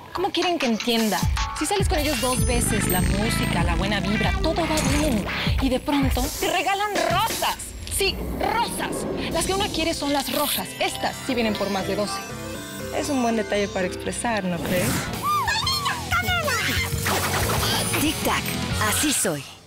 ¿Cómo quieren que entienda? Si sales con ellos 2 veces, la música, la buena vibra, todo va bien. Y de pronto te regalan rosas. Sí, rosas. Las que uno quiere son las rojas. Estas sí vienen por más de 12. Es un buen detalle para expresar, ¿no crees? Tic Tac, así soy.